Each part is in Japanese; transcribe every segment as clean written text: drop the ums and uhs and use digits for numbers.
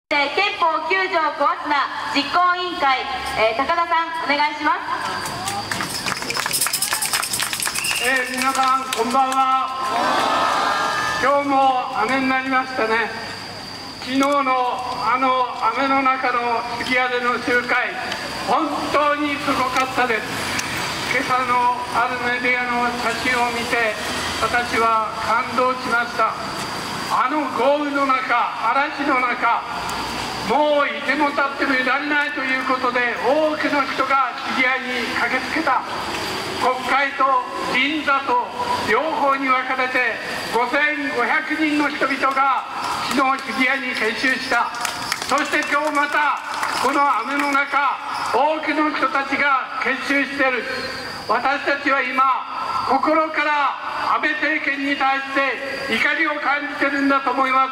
憲法9条小松菜実行委員会、高田さん、お願いします。 皆さん、こんばんは。今日も雨になりましたね。昨日の雨の中の杉屋での集会、本当にすごかったです。今朝のあるメディアの写真を見て、私は感動しました。豪雨の中、嵐の中、もういても立ってもいられないということで、多くの人が杉屋に駆けつけた。国会と銀座と両方に分かれて5500人の人々が昨日杉屋に結集した。そして今日またこの雨の中、多くの人たちが結集している。私たちは今心から安倍政権に対して怒りを感じているんだと思います。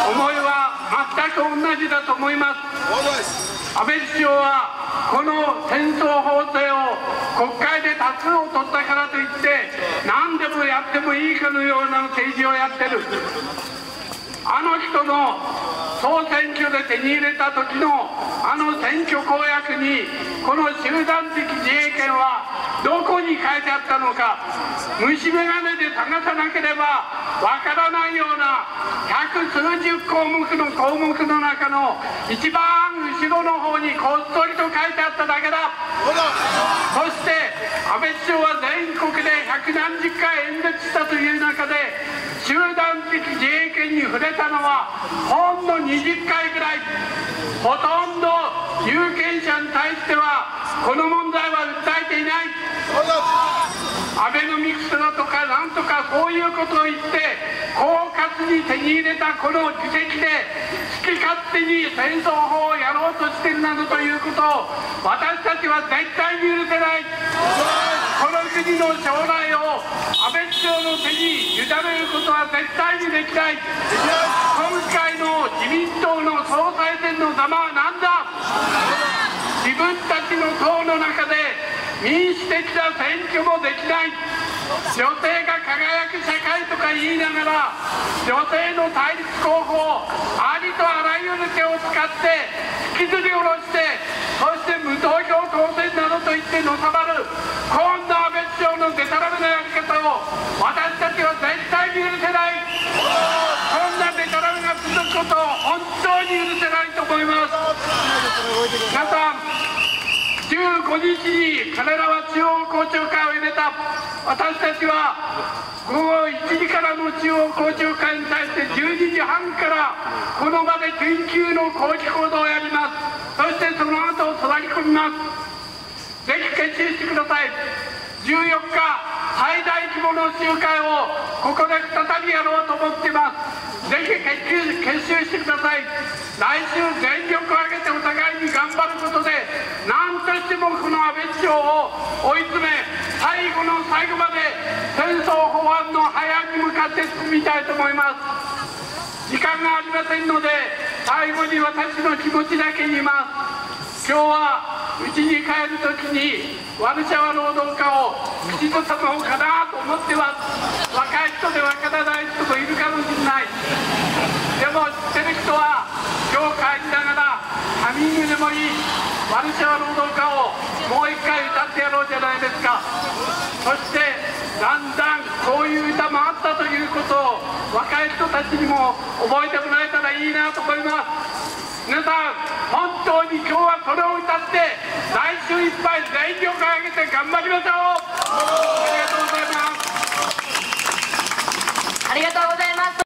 思いは全く同じだと思います。安倍首相はこの戦争法制を国会で多数を取ったからといって何でもやってもいいかのような政治をやってる。人の総選挙で手に入れた時の選挙公約にこの集団的自衛権はどこに書いてあったのか、虫眼鏡で探さなければわからないような百数十項目の中の一番後ろの方にこっそりと書いてあっただけだ。そして安倍首相は全国で百何十回演説したという中で集団的自衛権に触れたのはほんの20回ぐらい。ほとんど有権者に対してはこの問題は訴えていない。アベノミクスだとかなんとかそういうことを言って狡猾に手に入れたこの議席で好き勝手に戦争法をやろうとしているなどということを私たちは絶対に許せない。この国の将来を安倍首相の手に委ねることは絶対にできない。今回の自民党の総裁選のざまは何だ。自分たちの党の中で民主的な選挙もできない。女性が輝く社会とか言いながら女性の対立候補をありとあらゆる手を使って引きずり下ろして、そして無投票当選などと言ってのさばるこんな安倍首相のデタラメなやり方を私たちは絶対に許せない。こんなデタラメが続くことを本当に許せないと思います。皆さん、15日に彼らは中央公聴会を入れた。私たちは午後1時からの中央公聴会に対して12時半からこの場で緊急の抗議行動をやります。そしてその後座り込みます。ぜひ決心してください。14日最大規模の集会をここで再びやろうと思っています。ぜひ結集してください。来週全力を挙げてお互いに頑張ることで何としてもこの安倍首相を追い詰め、最後の最後まで戦争法案の廃案に向かって進みたいと思います。時間がありませんので最後に私の気持ちだけ言います。今日は家に帰るときにワルシャワ労働歌を口ずさもうかなと思ってます。若い人でわからない人もいるかもしれない。でも知ってる人は今日帰りながらハミングでもいいワルシャワ労働歌をもう一回歌ってやろうじゃないですか。そしてだんだんこういう歌もあったということを若い人たちにも覚えてもらえたらいいなと思います。皆さん、本当に今日はそれを歌って来週いっぱい全力を挙げて頑張りましょう。